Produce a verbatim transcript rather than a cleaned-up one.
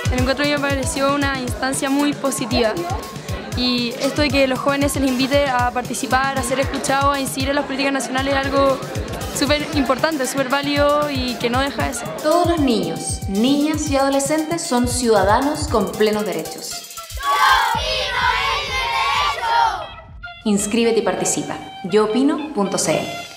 El encuentro a mí me pareció una instancia muy positiva. Y esto de que los jóvenes se les invite a participar, a ser escuchados, a incidir en las políticas nacionales es algo súper importante, súper válido y que no deja de ser. Todos los niños, niñas y adolescentes son ciudadanos con plenos derechos. ¡Yo opino en el derecho! Inscríbete y participa. yo opino punto c l